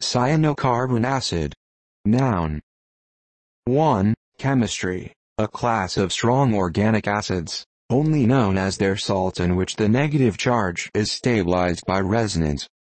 Cyanocarbon acid. Noun. 1. Chemistry. A class of strong organic acids, only known as their salts in which the negative charge is stabilized by resonance.